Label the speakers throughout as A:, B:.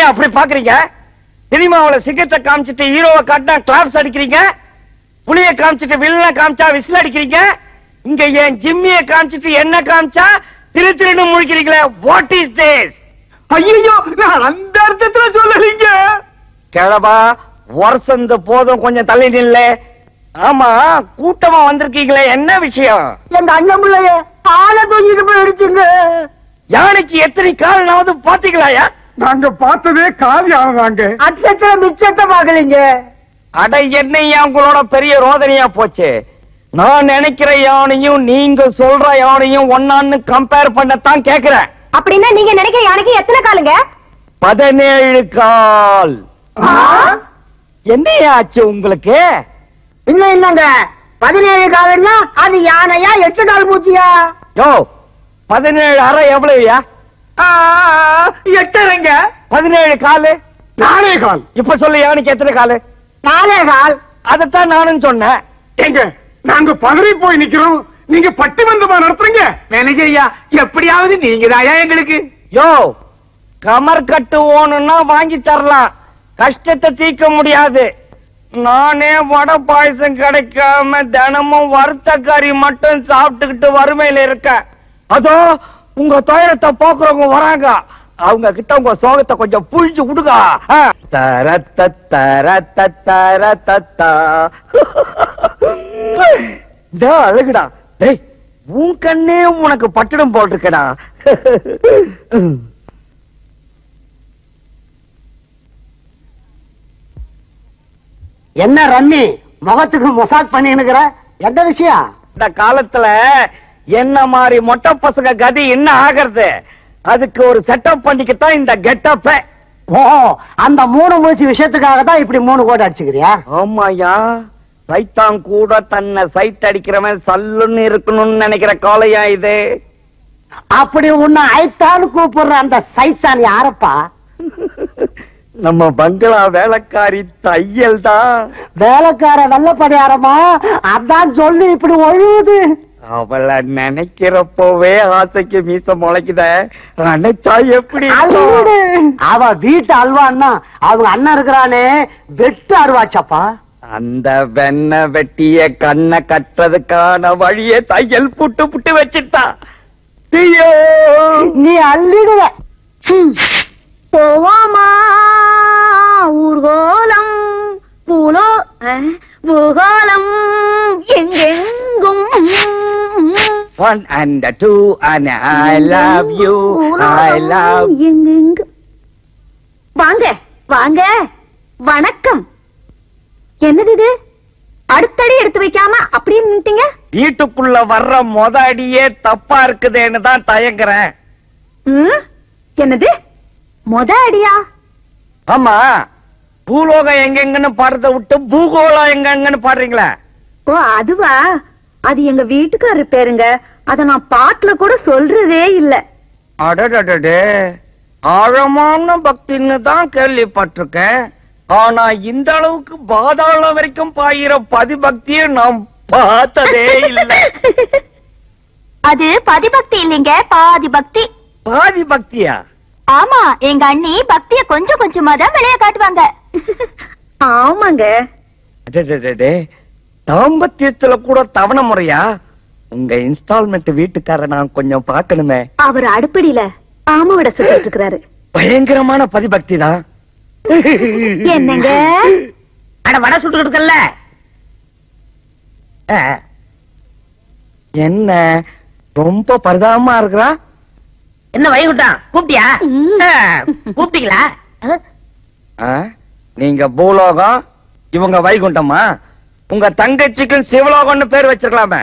A: அப்படி பாக்குறீங்க? சினிமாவுல சிகரெட்டை காமிச்சிட்டு ஹீரோவை காட்டினா கிளாப்ஸ் அடிக்கிறீங்க, புளிய காமிச்சிட்டு வில்லனை காமிச்சா விசில் அடிக்கிறீங்க, இங்க என் ஜிம்மிய காமிச்சிட்டு என்ன காமிச்சா திரு திருன்னு முழிக்கிறீங்களே. What is this?
B: ஐயோ, நான் அந்த அர்த்தத்துல சொல்லலீங்க.
A: கிழவா, வருஷம் போதும், கொஞ்சம் தள்ளி நில்ல. ஆமா, கூட்டமா வந்திருக்கீங்களே, என்ன விஷயம்?
C: எங்க அண்ணன் பிள்ளைய ஆளை தூக்கிட்டு போயிடுச்சுங்க.
A: யானைக்கு எத்தனை கால்னாவது பாத்தீங்களாயா?
B: நாங்க பார்த்ததே கால் யானைதாங்க.
C: அச்சத்தை மிச்சத்தை பாக்கலீங்க.
A: அட, என்னையா உங்களோட பெரிய ரோதனையா போச்சு? நான் நினைக்கிற யானையும் நீங்க சொல்ற யானையும் ஒன்னான்னு கம்பேர் பண்ணத்தான் கேக்குறேன்.
C: அப்படின்னா நீங்க நினைக்கிற யானைக்கு எத்தனை காலுங்க?
A: 17 கால். என்னையா ஆச்சு உங்களுக்கு?
C: இன்னும் என்னங்க 17 காலுன்னா அது யானையா 8 கால் பூச்சியா?
A: யோ, 17 அரை எவ்வளவுயா?
B: 8
A: 17 காலு
B: 4 கால்.
A: இப்ப சொல்லு, யானைக்கு எத்தனை காலு?
C: 4 கால்.
A: அதத்தான் நானும் சொன்னேன்.
B: எங்க நாங்க பதறி போய் நிக்கிறோம், நீங்க பட்டிமன்றமா நடத்துறீங்க. மேனேஜரியா, எப்படியாவது நீங்க தாயா எங்களுக்கு.
A: யோ, கமர் கட்டு ஓணும்னா வாங்கி தரலாம், கஷ்டத்தை தீர்க்க முடியாது. நானே வடை பாயசம் கிடைக்காம தினமும் வறுத்த கறி மட்டும் சாப்பிட்டுக்கிட்டு வறுமையில இருக்கேன். அதோ உங்க துயரத்தை போக்குறவங்க வராங்க, அவங்க கிட்ட உங்க சோகத்தை கொஞ்சம் புழிஞ்சு விடுங்க. தரத்த தரத்த தரத்தா அழகுடா. டேய், உன் கண்ணே உனக்கு பட்டடம் போட்டிருக்கடா.
C: என்ன ரம்மி முகத்துக்கு மொசாக் பண்ணினுக்கிற? எந்த விஷயம்?
A: இந்த காலத்துல என்ன மாதிரி மொட்டை பசங்க கதி என்ன ஆகிறது? அதுக்கு ஒரு செட்டப் பண்ணிக்கத்தான் இந்த கெட்டப்.
C: ஓ, அந்த 3 மூச்சு விஷயத்துக்காக தான் இப்படி 3 கோடி அடிச்சுக்கிறியா?
A: ஆமாயா, சைத்தான் கூட தன்னை சைட் அடிக்கிறவன் சல்லுன்னு இருக்கணும்னு நினைக்கிற காலையா இது?
C: அப்படி உன்னை ஐத்தான்னு கூப்பிடுற அந்த சைத்தான் யாரப்பா?
A: நம்ம பங்களா வேலைக்காரி தையல் தான்.
C: வேலைக்கார வெள்ளப்படியாரமா? அதான் சொல்லி இப்படி ஒழுகுது.
A: அவளை நினைக்கிறப்பவே ஆசைக்கு மீச முளைக்குத. நினைச்சா எப்படி?
C: அவ வீட்டு அல்வான்னா அவங்க அண்ணன் இருக்கிறானே வெட்டு அருவாச்சப்பா.
A: அந்த வெண்ண வெட்டிய கண்ணை கட்டுறதுக்கான வழியை தையல் புட்டு புட்டு வச்சுட்டா.
C: நீ அள்ளிடுவ.
D: போவாமா ஊர்கோலம் பூலோ பூகோளம் எங்கெங்கும்
A: 1 and 2 and I love you, I love
D: எங்கெங்கு. வாங்க வாங்க, வணக்கம். என்னது இது? அடுத்தடி எடுத்து வைக்காம அப்படியே நின்னுட்டீங்க.
A: வீட்டுக்குள்ள வர்ற மொத அடியே தப்பா இருக்குதேன்னு தான் தயங்குறேன்.
D: என்னது மொத அடியா?
A: ஆமா, பூலோகம் எங்கெங்கன்னு பாடுறத விட்டு பூகோளம் எங்கெங்கன்னு பாடுறீங்களா?
D: ஓ, அதுவா? அது எங்க வீட்டுக்காரரு பேருங்க. அத நான் பாட்டுல கூட சொல்றதே இல்ல.
A: அடடடே, ஆழமான பக்தின்னு தான் கேள்விப்பட்டிருக்கேன். ஆனா இந்த அளவுக்கு பாதாளம் வரைக்கும் பாயிர பதிபக்தியை நான் பார்த்ததே இல்ல.
D: அது பதிபக்தி இல்லைங்க, பாதி பக்தி.
A: பாதி பக்தியா?
D: ஆமா, எங்க அண்ணி பக்திய கொஞ்சம் கொஞ்சமா தான் வெளிய காட்டுவாங்க. ஆமாங்க.
A: அடடடே, தாம்பத்தியத்துல கூட தவணை முறையா? உங்க இன்ஸ்டால்மெண்ட் வீட்டுக்கார நான் கொஞ்சம் பார்க்கணுமே.
D: அவர் அடுப்படியில ஆமாவிட சொல்லிட்டு இருக்கிறாரு.
A: பயங்கரமான பதிபக்தி தான்.
D: என்னங்க?
C: அட வடை சுட்டு இருக்கல்ல.
A: என்ன ரொம்ப பரிதாபமா இருக்கிறா?
C: என்ன வைகுண்டம் கூப்பிட்டியா? கூப்பிட்டீங்களா?
A: நீங்க பூலோகம், இவங்க வைகுண்டமா? உங்க தங்கச்சிக்கும் சிவலோகம்னு பேர் வச்சிருக்கலாமே.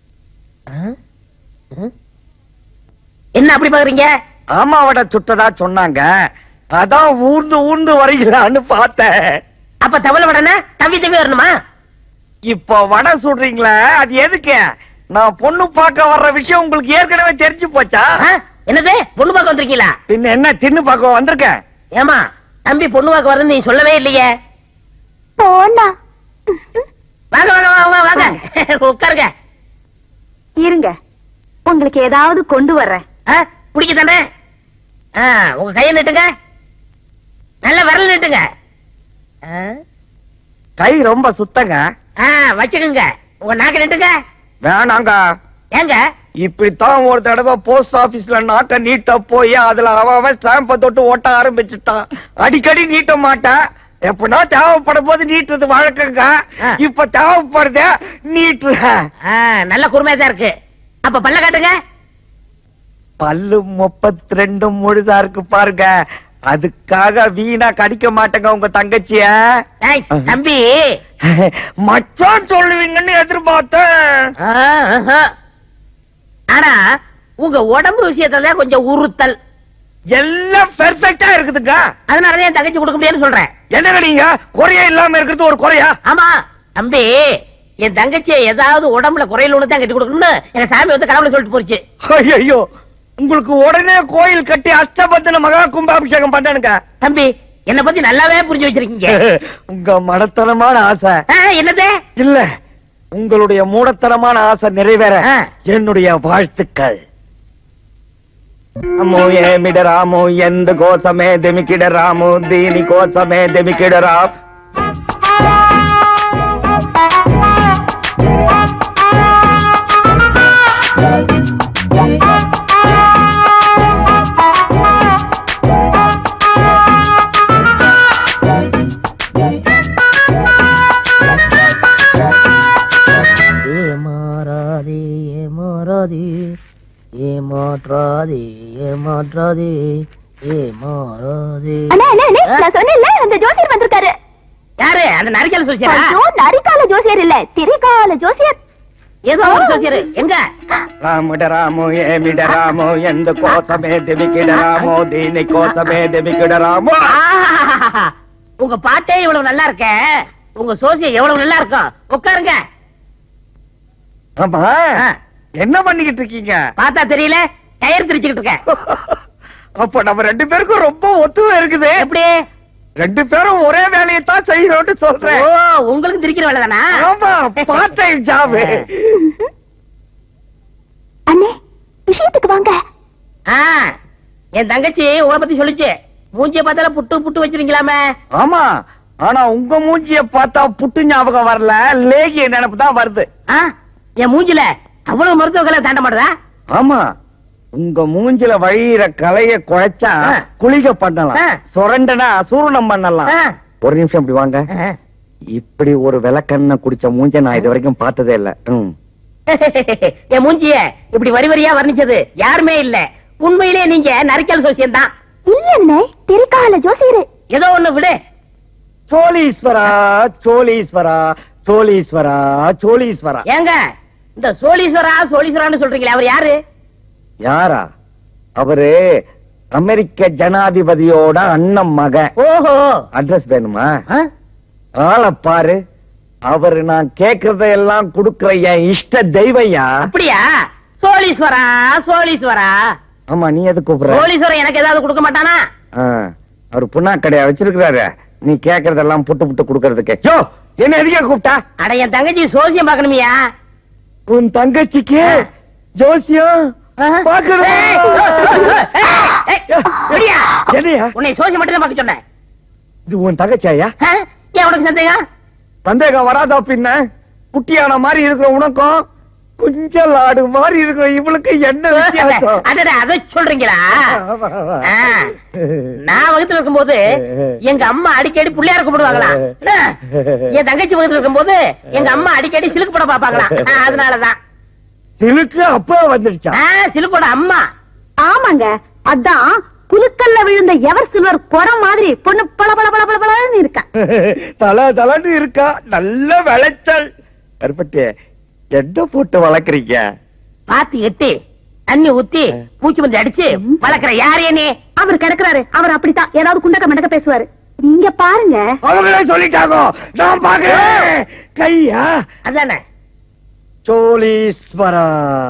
C: என்ன அப்படி பாக்குறீங்க?
A: ஆமாவோட சுட்டதா சொன்னாங்க, அதான் ஊர்ந்து ஊர்ந்து வரீங்களான்னு பார்த்தேன்.
C: அப்ப தவளை வடனை தவி தவி வரணுமா?
A: இப்ப வடை சுடுறீங்களா, அது எதுக்கு? நான் பொண்ணு பார்க்க வர்ற விஷயம் உங்களுக்கு ஏற்கனவே தெரிஞ்சு போச்சா?
C: என்னது பொண்ணு பார்க்க வந்திருக்கீங்களா?
A: பின்ன என்ன தின்னு பார்க்க வந்திருக்கேன்.
C: ஏமா தம்பி பொண்ணு பார்க்க வரது நீ சொல்லவே இல்லையே.
D: போனா
C: வாங்க வாங்க வாங்க வாங்க உட்காருங்க.
D: இருங்க, உங்களுக்கு ஏதாவது கொண்டு வர்றேன்.
C: பிடிக்க தானே? உங்க கையை நீட்டுங்க.
E: நல்ல விரல் நீட்டுங்க.
A: கை ரொம்ப சுத்தங்க.
E: வச்சுக்கோங்க. உங்க நாக்க நீட்டுங்க.
A: வேணாங்க.
E: ஏங்க?
A: இப்படித்தான் ஒரு தடவை போஸ்ட் ஆபீஸ்ல நாக்க நீட்ட போய் அதுல அவன் ஸ்டாம்ப தொட்டு ஓட்ட ஆரம்பிச்சுட்டான். அடிக்கடி நீட்ட மாட்டேன். எப்படின்னா தேவைப்படும் போது நீட்டுறது வழக்கங்க. இப்ப தேவைப்படுத நீட்டு.
E: நல்ல குறுமையா இருக்கு. அப்ப பல்ல காட்டுங்க.
A: பல்லு 32 முழுசா இருக்கு பாருங்க. அதுக்காக வீணா கடிக்க மாட்டேங்க உங்க தங்கச்சிய.
E: தம்பி
A: மச்சான் சொல்லுவீங்கன்னு எதிர்பார்த்தேன்.
E: ஆனா உங்க உடம்பு விஷயத்துல கொஞ்சம் உறுத்தல்.
A: எல்லாம் பெர்ஃபெக்ட்டா இருக்குதுங்க.
E: அதனாலதான் என் தங்கச்சி கொடுக்க முடியாதுன்னு சொல்றேன்.
A: என்ன நீங்க குறைய இல்லாம இருக்கிறது ஒரு குறையா?
E: ஆமா தம்பி, என் தங்கச்சியை ஏதாவது உடம்புல குறையில ஒண்ணு தான் கட்டி கொடுக்கணும்னு எங்க சாமி வந்து கடவுளை சொல்லிட்டு போச்சு.
A: ஐயோ, உங்களுக்கு உடனே கோயில் கட்டி அஷ்டபந்தன மகா கும்பாபிஷேகம் பண்ணனுங்க.
E: தம்பி, என்ன பத்தி நல்லாவே புரிஞ்சு வச்சிருக்கீங்க.
A: உங்க மடத்தனமான ஆசை
E: என்னது?
A: இல்ல, உங்களுடைய மூடத்தனமான ஆசை நிறைவேற என்னுடைய வாழ்த்துக்கள். అమ్మో ఏమిడరాము ఎందు కోసమే దెమికిడరాము దీని కోసమే దెమికిడరా.
E: யாரு? அந்த நரிக்கால ஜோசியரா?
D: நரிக்கால ஜோசியர் இல்ல, திரிகால ஜோசியர்.
E: ஏதோ ஒரு ஜோசியர். எங்க?
A: రాముడరాము ఏమిడరాము ఎందు కోసమే దెమికిడరాము దీని కోసమే దెమికిడరాము.
E: உங்க பாட்டே இவ்வளவு நல்லா இருக்க, உங்க சோசியம் எவ்வளவு நல்லா இருக்கும். உட்காருங்க.
A: ஆமா, என்ன பண்ணிக்கிட்டு இருக்கீங்க?
E: பார்த்தா தெரியல, கயிறு திரிச்சுக்கிட்டு இருக்கேன்.
A: அப்ப நம்ம ரெண்டு பேருக்கும் ரொம்ப ஒத்துமை இருக்குது.
E: எப்படி?
A: ரெண்டு பேரும் ஒரே வேலையை தான் செய்யறோம்னு சொல்றேன்.
E: உங்களுக்கு திரிக்கிற வேலை தானா?
A: ஆமா, பார்ட் டைம் ஜாப்.
D: அண்ணே, விஷயத்துக்கு வாங்க.
E: என் தங்கச்சி உங்களை பத்தி சொல்லிச்சு. மூஞ்சிய பார்த்தால புட்டு புட்டு வச்சிருக்கீங்களாமே.
A: ஆமா, ஆனா உங்க மூஞ்சிய பார்த்தா புட்டு ஞாபகம் வரல, லேகிய நினைப்பு தான் வருது.
E: என் மூஞ்சில அவ்வளவு மருத்துவ கலை தாண்ட மாட்டதா?
A: ஆமா, உங்க மூஞ்சில வழியிற கலைய குழைச்சா குளிக பண்ணலாம், சுரண்டனா சூரணம் பண்ணலாம். ஒரு நிமிஷம் இப்படி வாங்க. இப்படி ஒரு விளக்கண்ண குடிச்ச மூஞ்ச நான் இது வரைக்கும் பார்த்ததே இல்ல.
E: என் மூஞ்சிய இப்படி வரி வரியா வர்ணிச்சது யாருமே இல்ல. உண்மையிலே நீங்க நரிக்கல் ஜோசியம் தான்.
D: இல்ல, திரிகால ஜோசியர்.
E: ஏதோ ஒண்ணு விடு.
A: சோழீஸ்வரா சோழீஸ்வரா சோழீஸ்வரா சோழீஸ்வரா.
E: ஏங்க இந்த சோழீஸ்வரா சோழீஸ்வரான்னு சொல்றீங்களே, அவர் யாரு?
A: யாரா? அவரு அமெரிக்க ஜனாதிபதியோட அண்ணன் மகன்.
E: ஓஹோ.
A: அட்ரஸ் வேணுமா? ஆளை பாரு. அவரு நான் கேக்குறதையெல்லாம் கொடுக்கிற என் இஷ்ட தெய்வையா.
E: அப்படியா? சோழீஸ்வரா சோழீஸ்வரா.
A: ஆமா, நீ எது கூப்பிடுற?
E: சோழீஸ்வரன் எனக்கு ஏதாவது கொடுக்க மாட்டானா?
A: அவரு புண்ணா கடையா வச்சிருக்கிறாரு. நீ கேக்குறதெல்லாம் புட்டு புட்டு கொடுக்கறதுக்கு. யோ, என்ன எதுக்கே கூப்பிட்டா?
E: அட, என் தங்கச்சி ஜோசியம் பாக்கணுமியா?
A: உன் தங்கச்சிக்கு ஜோசியம்
E: உன்னை சோசியம் மட்டும் தான் பார்க்க சொன்னேன்.
A: இது உன் தங்கச்சியா?
E: ஏன் உனக்கு சந்தேகம்?
A: சந்தேகம் வராதா பின்ன? குட்டியான மாதிரி இருக்கிற உனக்கும் கொஞ்சம் லாடு மாதிரி இருக்கிற இவளுக்கு என்ன வித்தியாசம்?
E: அதை சொல்றீங்களா? நான் வகுத்துல இருக்கும்போது எங்க அம்மா அடிக்கடி புள்ளையார் கும்பிடுவாங்களா? என் தங்கச்சி வகுத்துல இருக்கும்போது எங்க அம்மா அடிக்கடி சிலுக்கு படம் பாப்பாங்களா? அதனாலதான்.
A: சிலுக்கு அப்பா வந்துடுச்சா?
E: சிலுக்கோட அம்மா.
D: ஆமாங்க, அதான் குலுக்கல்ல விழுந்த எவர் சில்வர் குடம் மாதிரி பொண்ணு பல பல பல பல பலன்னு இருக்கா.
A: தல தலன்னு இருக்கா. நல்ல விளைச்சல். கருப்பட்டி, என்ன போட்டு வளர்க்குறீங்க?
E: பாத்தி எட்டி தண்ணி ஊத்தி பூச்சி வந்து அடிச்சு வளர்க்கிற யாரே நீ?
D: அவர் கிடக்குறாரு. அவர் அப்படித்தான் ஏதாவது குண்டக்க மண்டக்க பேசுவாரு. நீங்க பாருங்க.
A: அவங்களே சொல்லிட்டாங்க, நான் பாக்குறேன். கையா?
E: அதானே.
A: சோழீஸ்வரா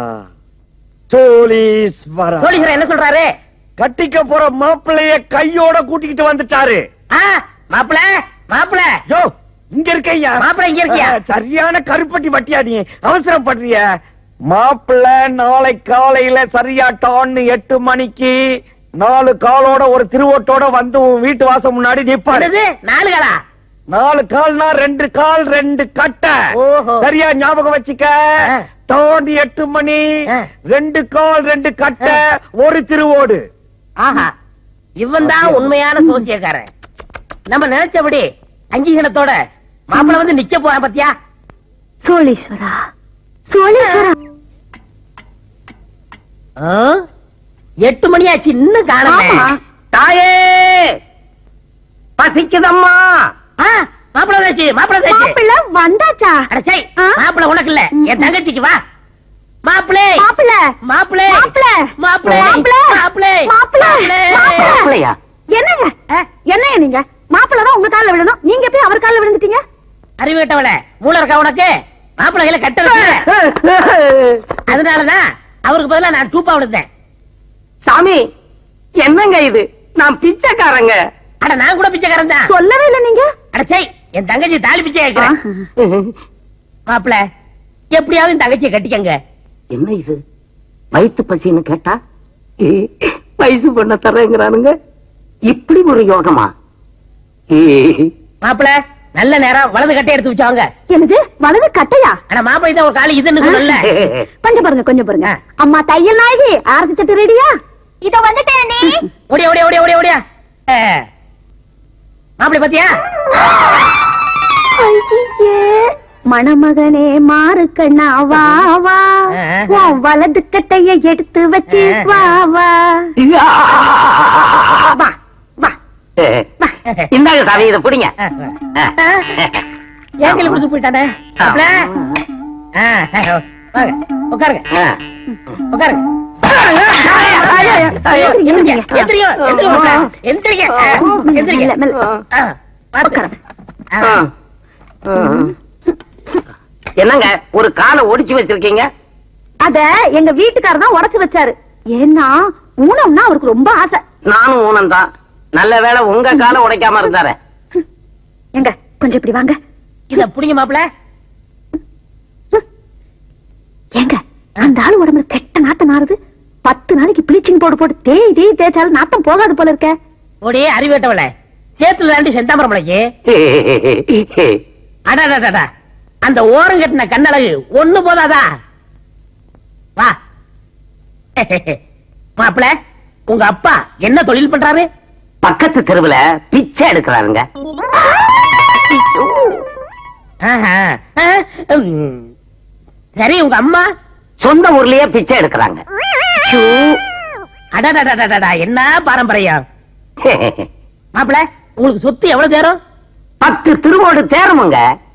A: சோழீஸ்வரா.
E: சோழீஸ்வரா என்ன சொல்றாரு?
A: கட்டிக்க போற மாப்பிள்ளைய கையோட கூட்டிக்கிட்டு வந்துட்டாரு.
E: மாப்பிள்ள மாப்பிள்ள
A: யோ, இங்க இருக்கையா?
E: மாப்பிள்ள இங்க இருக்கியா?
A: சரியான கருப்பட்டி வட்டியா நீ? அவசரப்படுறிய? மாப்பிள்ள நாளை காலையில சரியா டான்னு 8 மணிக்கு 4 காலோட ஒரு திருவோட்டோட வந்து உன் வீட்டு வாசல் முன்னாடி நிப்பாரு.
E: 4 காலா?
A: 4 கால்னா 2 கால் 2 கட்டை. சரியா ஞாபகம் வச்சுக்க. தோண்டி 8 மணி 2 கால் 2 கட்டை ஒரு திருவோடு.
E: ஆஹா, இவன் தான் உண்மையான சோசியக்காரன். நம்ம நினைச்சபடி அங்கீகாரத்தோட மாப்பிள வந்து நிக்க போறான் பத்தியா?
D: சோழீஸ்வரா, சோழீஸ்வரா.
E: 8 மணி ஆச்சு, இன்னும் காணோமே.
C: தாயே பசிக்குதம்மா.
E: மாப்பிள வந்தாச்சு, மாப்பிள
D: மாப்பிள்ள வந்தாச்சா?
E: அடச்சை, மாப்பிள உனக்கு இல்ல, என் தங்கச்சிக்கு. வா மாப்பிளே,
D: மாப்பிள்ள,
E: மாப்பிளே,
D: மாப்பிள்ள,
E: மாப்பிளே,
D: மாப்பிள்ள,
E: மாப்பிளே,
C: மாப்பிள்ளையா?
D: என்னங்க என்னங்க நீங்க? மாப்பிள்ள தான் உங்க கால்ல விழணும், நீங்க போய் அவர் கால்ல விழுந்துட்டீங்க.
E: அறிவு கேட்டவள, மூளை இருக்கா உனக்கு? மாப்பிள கையில கட்ட வச்சு, அதனாலதான் அவருக்கு பதிலா நான் டூப்பா விழுந்தேன்.
C: சாமி என்னங்க இது? நான் பிச்சைக்காரங்க.
E: அட நான் கூட பிச்சைக்காரன் தான்.
D: சொல்லவே இல்ல நீங்க.
E: அடச்சை, என் தங்கச்சி தாலி பிச்சை கேட்கிறேன். மாப்பிள எப்படியாவது என் தங்கச்சியை கட்டிக்கங்க.
C: என்ன இது? வயிற்று பசின்னு கேட்டா வயசு பண்ண தரேங்கிறானுங்க. இப்படி ஒரு யோகமா?
E: மாப்பிள நல்ல நேரம், வலது கட்டை எடுத்து வச்சாங்க.
D: என்னது வலது கட்டையா?
E: ஆனா மாப்பிள தான் ஒரு காலி இதுன்னு சொல்லல.
D: கொஞ்சம் பாருங்க, கொஞ்சம் பாருங்க. அம்மா தையல் நாயகி, ஆரத்தி தட்டு ரெடியா? இதோ வந்துட்டேன். நீ
E: ஓடியா ஓடியா ஓடியா ஓடியா ஓடியா. மாப்பிள பாத்தியா?
D: மணமகனே மாறு கண்ணா வா வா, உன் வலது கட்டைய எடுத்து வச்சு வா வா.
C: இந்தாங்க சாமி, இதை பிடிங்க.
E: ஏன் கையில குடிச்சு போயிட்டானே? மாப்பிள வாங்க, உட்காருங்க உட்காருங்க.
C: என்னங்க ஒரு காலை ஒடிச்சு வச்சிருக்கீங்க?
D: அத எங்க வீட்டுக்காரர் தான் உடைச்சு வச்சாரு. ஏன்னா ஊனம்னா அவருக்கு ரொம்ப ஆசை.
C: நானும் ஊனம் தான். நல்ல வேளை உங்க காலை உடைக்காம இருந்தாரு.
D: எங்க கொஞ்சம் இப்படி வாங்க.
E: இத புடிங்க மாப்பிள.
D: ஏங்க அந்த ஆளு உடம்புல கெட்ட நாட்டம் நாறுது. 10 நாளைக்கு ப்ளீச்சிங் பவுடர் போட்டு தேய் தேய்ச்சாலும் நாட்டம் போகாது போல இருக்க.
E: ஓடி அறிவேட்டவள, சேத்துல தாண்டி செந்தாமரம் முளைக்கு. அடாடாடா, அந்த ஓரம் கட்டின கண்ணழகு ஒண்ணு போதாதா? வா மாப்பிள, உங்க அப்பா என்ன தொழில் பண்றாரு?
C: பக்கத்து தெருவுல பிச்சை எடுக்கிறாருங்க.
E: சரி, உங்க அம்மா?
C: சொந்த ஊர்லயே பிச்சை எடுக்கிறாங்க.
E: அடடடடடா, என்ன பாரம்பரியம். மாப்பிள, உங்களுக்கு சொத்து எவ்வளவு தேரும்?
C: 10 திருவோடு தேருமுங்க.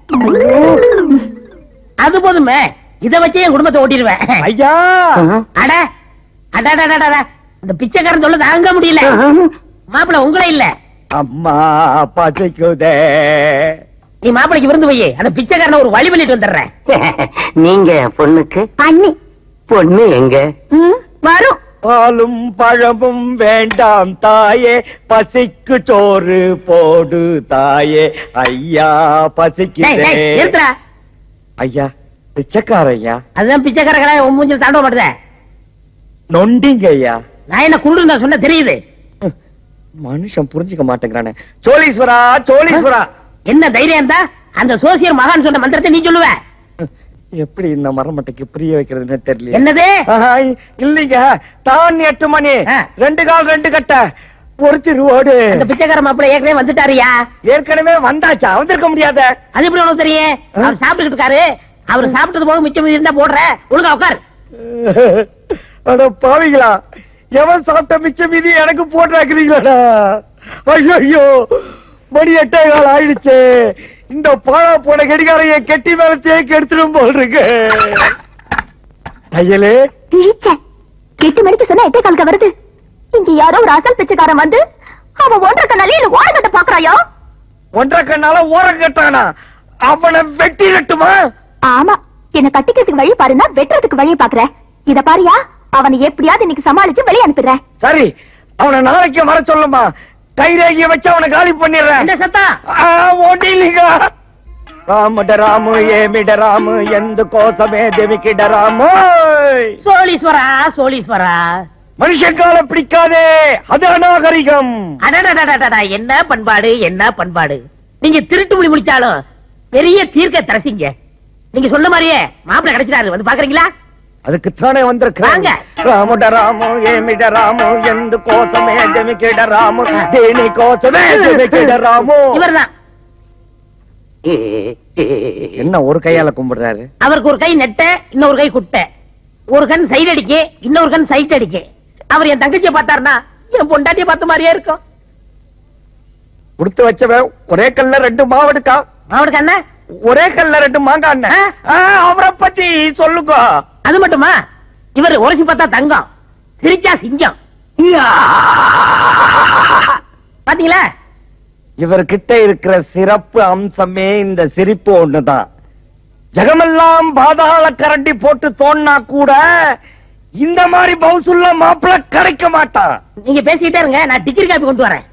E: அது போதுமே, இத வச்சே என் குடும்பத்தை ஓட்டிடுவேன்.
A: ஐயா,
E: அட அடடடடா, இந்த பிச்சைக்காரன் சொல்ல தாங்க முடியல. மாப்பிள உங்களே இல்ல,
A: அம்மா பசிக்குதே.
E: நீ மாப்பிளைக்கு விருந்து வை, அந்த பிச்சைக்காரனை ஒரு வழி பண்ணிட்டு வந்துடுறேன்.
C: நீங்க பொண்ணுக்கு
D: அண்ணி
C: பொண்ணு எங்க
D: வரும்?
A: பாலும் பழமும் வேண்டாம் தாயே, பசிக்கு சோறு போடு தாயே. ஐயா பசிக்குதே.
E: நிறுத்துறா.
A: ஐயா பிச்சைக்காரையா?
E: அதுதான் பிச்சைக்காரங்களா உன் மூஞ்சில தாண்ட மாட்டேத.
A: நொண்டிங்க ஐயா.
E: நான் என்ன குருடு நான் சொன்ன தெரியுது.
A: மனுஷன் புரிஞ்சுக்க மாட்டேங்கிறானே. சோழீஸ்வரா, சோழீஸ்வரா.
E: என்ன தைரியம் இருந்தா அந்த சோசியர் மகான் சொன்ன மந்திரத்தை நீ சொல்லுவ?
A: எப்படி இந்த மரமட்டைக்கு புரிய வைக்கிறதுன்னு தெரியல.
E: என்னது?
A: இல்லீங்க, தான் 8 மணி 2 கால் 2 கட்டை ஒரு திருவோடு.
E: அந்த பிச்சைக்கார மாப்பிள்ளை ஏற்கனவே வந்துட்டாரியா?
A: ஏற்கனவே வந்தாச்சா? வந்திருக்க முடியாத.
E: அது எப்படி உனக்கு தெரியும்? அவர் சாப்பிட்டு இருக்காரு. அவர் சாப்பிட்டது போக மிச்சம் இருந்தா போடுற. ஒழுங்கா உட்கார்.
A: அட பாவிங்களா, எவன் சாப்பிட்ட மிச்ச மீதி எனக்கு போட்டுறாக்குறீங்களா? ஐயோ, மணி 8 கால் ஆயிடுச்சு. இந்த பாழா போன கடிகாரைய கெட்டி மேல தேக்கி எடுத்துடும் போல் இருக்கு. தையலே
D: கிழிச்சேன். 8 மணிக்கு சொன்னா 8 காலுக்கு வருது. இங்க யாரோ ஒரு அசல் பிச்சைக்காரன் வந்து அவன் 1.5 கண்ணாலே என்ன ஓர கட்ட பாக்குறாயோ?
A: 1.5 கண்ணால ஓரம் கட்டானா? அவனை வெட்டி நட்டுமா?
D: ஆமா, என்ன கட்டிக்கிறதுக்கு வழி பாருன்னா வெட்டுறதுக்கு வழி பாக்குற. இத பாரியா, அவனை எப்படியாவது இன்னைக்கு சமாளிச்சு வெளியே அனுப்பிடுறேன்.
A: சரி, அவனை நாளைக்கு வர சொல்லுமா. கைரேகிய வச்சு அவனை காலி பண்ணிடுறேன்.
E: என்ன சத்தம்?
A: ஓடிலிங்க. ராமு ஏமிட ராமு எந்த கோசமே தேவிக்கிட ராமு.
E: சோழீஸ்வரா, சோழீஸ்வரா,
A: மனுஷங்கால பிடிக்காதே, அது அநாகரிகம்.
E: அடடடடடடா, என்ன பண்பாடு, என்ன பண்பாடு. நீங்க திருட்டு மொழி முடிச்சாலும் பெரிய தீர்க்க தரசிங்க. நீங்க சொன்ன மாதிரியே மாப்பிள்ளை கிடைச்சிட்டாரு, வந்து பாக்குறீங்களா?
A: அதுக்குத்தானே வந்திருக்காங்க. ராமுட ராமு ஏமிட ராமு எந்த கோசமே ஜெமிக்கிட ராமு தேனி கோசமே ஜெமிக்கிட ராமு.
E: இவர்தான்.
A: என்ன ஒரு கையால கும்பிடுறாரு?
E: அவருக்கு ஒரு கை நெட்ட, இன்னொரு கை குட்டை. ஒரு கண் சைடு அடிக்க, இன்னொரு கண் சைட் அடிக்க. அவர் என் தங்கச்சியை பார்த்தாருன்னா என் பொண்டாட்டியை பார்த்த மாதிரியே இருக்கும்.
A: கொடுத்து வச்சவன் ஒரே கல்ல 2 மாவடுக்கா.
E: அவனுக்கு என்ன?
A: ஒரே கல்ல 2 மாங்காய் அண்ணன். அவரை பத்தி சொல்லுங்க.
E: அது மட்டுமா? இவர் உரைச்சு பார்த்தா தங்கம், சிரிச்சா சிங்கம். பாத்தீங்களா?
A: இவர்கிட்ட இருக்கிற சிறப்பு அம்சமே இந்த சிரிப்பு ஒண்ணுதான். ஜகமெல்லாம் பாதாள கரண்டி போட்டு தோன்னா கூட இந்த மாதிரி பவுசுள்ள மாப்பிள்ள கிடைக்க மாட்டான்.
E: நீங்க பேசிக்கிட்டே இருங்க, நான் டிகிரி காப்பி கொண்டு வரேன்.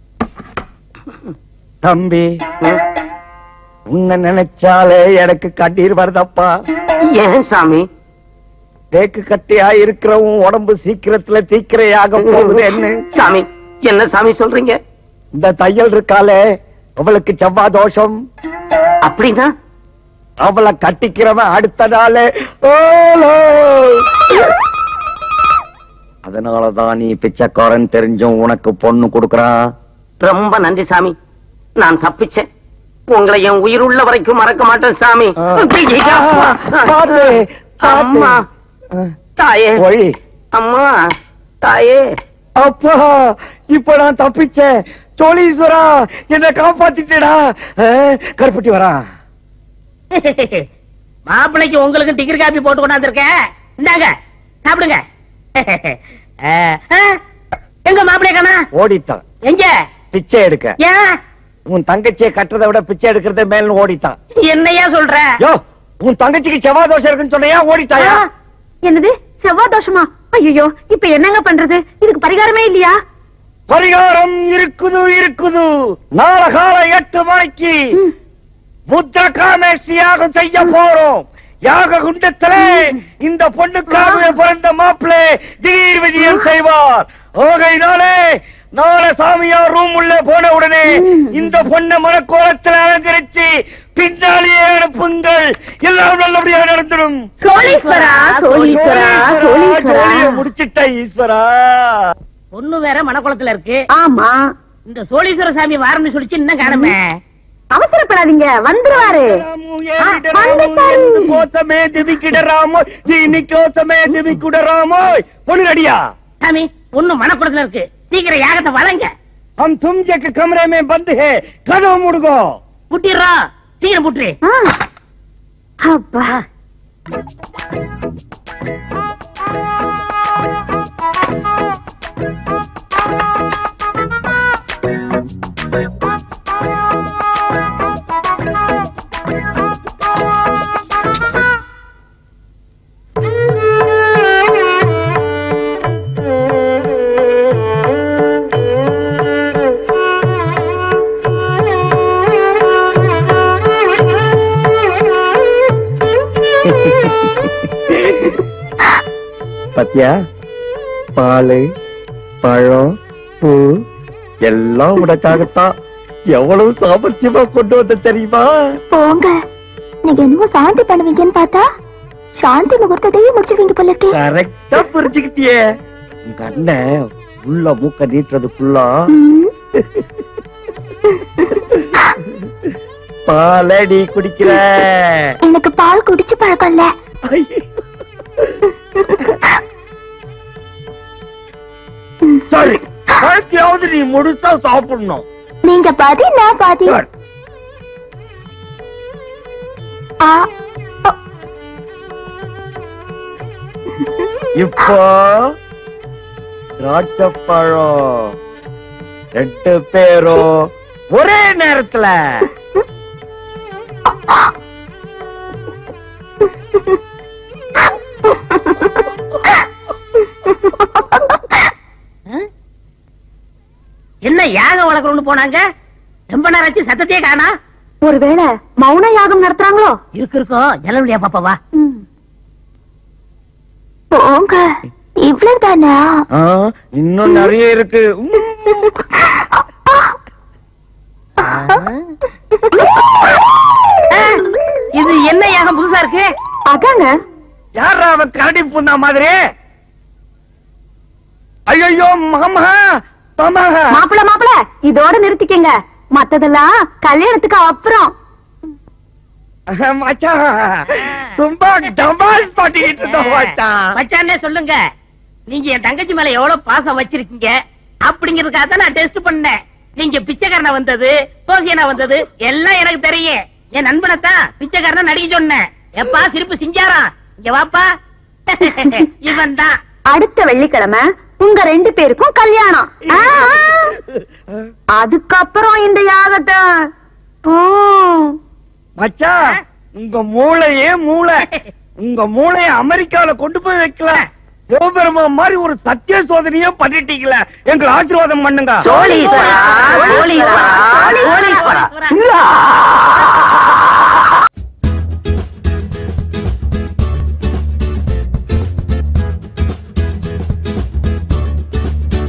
A: தம்பி, உன்னை நினைச்சாலே எனக்கு கண்ணீர் வருதப்பா.
C: ஏன் சாமி?
A: தேக்கு கட்டியா இருக்கிறவன் உடம்பு சீக்கிரத்துல தீக்கிரையாக போகுது. என்ன
C: சாமி, என்ன சாமி சொல்றீங்க?
A: இந்த தையல் இருக்காளே, அவளுக்கு செவ்வாய் தோஷம்.
C: அப்படின்னா
A: அவளை கட்டிக்கிறவன் அடுத்த நாளே. அதனாலதான் நீ பிச்சைக்காரன் தெரிஞ்சும் உனக்கு பொண்ணு கொடுக்கறான்.
C: ரொம்ப நன்றி சாமி, நான் தப்பிச்சேன். உங்களை என் உயிர் உள்ள வரைக்கும் மறக்க மாட்டேன் சாமி. அம்மா, தாயே,
A: ஒழி.
C: அம்மா, தாயே.
A: அப்பா, இப்ப நான் தப்பிச்சேன். சோழீஸ்வரா, என்ன காப்பாத்திட்டா. கருப்பட்டி வரா.
E: மாப்பிள்ளைக்கு உங்களுக்கு டிகிரி காப்பி போட்டு கொண்டாந்துருக்கேன், இந்தாங்க சாப்பிடுங்க. எங்க மாப்பிள்ளை காணா?
A: ஓடிட்டான்.
E: எங்க?
A: பிச்சை எடுக்க.
E: ஏன்?
A: உன் தங்கச்சியை கட்டுறதை விட பிச்சை எடுக்கிறத மேல ஓடிட்டான்.
E: என்னையா சொல்ற?
A: யோ, உன் தங்கச்சிக்கு செவ்வாய் தோஷம் இருக்குன்னு சொன்னையா ஓடிட்டாயா?
D: என்னது செவ்வாய் தோஷமா? ஐயோ, இப்ப என்னங்க பண்றது? இதுக்கு பரிகாரமே இல்லையா?
A: பரிகாரம் இருக்குது. நாளை காலை 8 மணிக்கு புத்த காமேஷ்டி யாகம் செய்ய போறோம். யாக குண்டத்திலே இந்த பொண்ணுக்காகவே பிறந்த மாப்பிள்ளை திடீர் விஜயம் செய்வார். ஆகையினாலே நாளை சாமியார் ரூம் உள்ள போன உடனே இந்த பொண்ணை மனக்கோலத்தில் அலங்கரிச்சு பின்னாலேயே அனுப்புங்கள். எல்லாம் நல்லபடியா நடந்துடும். முடிச்சிட்ட ஈஸ்வரா.
E: பொண்ணு வேற மனக்குளத்துல இருக்கு.
D: ஆமா,
E: இந்த சோழீஸ்வர சாமி வாரம்னு சொல்லிச்சு இன்னும் காணமே.
D: அவசரப்படாதீங்க, வந்துருவாரு.
A: கோசமே திவிக்கிடராமோ தீனி கோசமே திவிக்குடராமோ. பொண்ணு ரெடியா?
E: சாமி, பொண்ணு மனக்குளத்துல இருக்கு, சீக்கிரம் யாகத்தை வளங்க.
A: हम तुम के कमरे में बंद है, कदो मुड़गो.
E: புட்டிடுறோம், சீக்கிரம் புட்டுரு.
D: அப்பா,
A: பத்தியா, பாலு பழம் பூ எல்லாம் உனக்காகத்தான். எவ்வளவு சாமர்த்தியமா கொண்டு வந்த தெரியுமா?
D: போங்க, நீங்க என்னமோ சாந்தி பண்ணுவீங்கன்னு பார்த்தா சாந்தி முகூர்த்தத்தையே முடிச்சிருவீங்க போல இருக்கே.
A: கரெக்டா புரிஞ்சுக்கிட்டியே. உங்க அண்ணன் உள்ள மூக்க நீட்டுறதுக்குள்ள பாலடி குடிக்கிற.
D: எனக்கு பால் குடிச்சு பழக்கம் இல்ல.
A: சரி, பழத்தையாவது நீ முழுசா சாப்பிடணும்.
D: நீங்க பாதி, நான் பாதி.
A: இப்போ திராட்சைப்பழம் 2 பேரும் ஒரே நேரத்துல.
E: என்ன யாகம் வளர்க்கணும்னு போனாங்க, ரொம்ப நேரம் ஆச்சு, சத்தத்தையே காணா.
D: ஒருவேளை மௌன யாகம் நடத்துறாங்களோ?
E: இருக்கும், ஜலவழியா பாப்பாவா.
D: போங்க. இவ்வளவுதானா?
A: இன்னும் நிறைய இருக்கு.
E: இது என்ன யாகம் புதுசா இருக்கு?
D: அதாங்க.
A: யாரா அவன் கரடி பூந்தா மாதிரி? ஐயோ மாமா
D: மாப்பிள இதோட நிறுத்திக்கங்க. மத்ததெல்லாம் கல்யாணத்துக்கு அப்புறம்.
A: மச்சான் சும்மா டமாஸ் பண்ணிட்டு இருந்தோம் மச்சான்.
E: மச்சானே சொல்லுங்க, நீங்க என் தங்கச்சி மேல எவ்வளவு பாசம் வச்சிருக்கீங்க அப்படிங்கறதுக்காக தான் நான் டெஸ்ட் பண்ணேன். நீங்க பிச்சைக்காரனா வந்தது, சோசியனா வந்தது எல்லாம் எனக்கு தெரியும். என் நண்பனைத்தான் பிச்சைக்காரனா நடிக்க சொன்னேன். எப்பா சிரிப்பு சிங்காரம், இங்க வாப்பா. இவன் தான்.
D: அடுத்த வெள்ளிக்கிழமை உங்க 2 பேருக்கும் கல்யாணம். அதுக்கப்புறம் இந்த யாகத்தை.
A: மச்சான் உங்க மூளைய அமெரிக்கால கொண்டு போய் வைக்கலாம். சிவபெருமா மாதிரி ஒரு சத்திய சோதனையே பண்ணிட்டீங்களே, எங்களை ஆசீர்வாதம் பண்ணுங்க.
C: சோழீஸ்வரா, சோழீஸ்வரா, சோழீஸ்வரா.